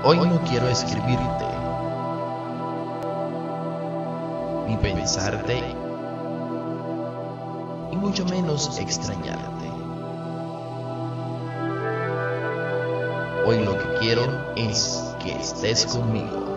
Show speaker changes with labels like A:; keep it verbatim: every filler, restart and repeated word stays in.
A: Hoy no quiero escribirte, ni pensarte, y mucho menos extrañarte. Hoy lo que quiero es que estés conmigo.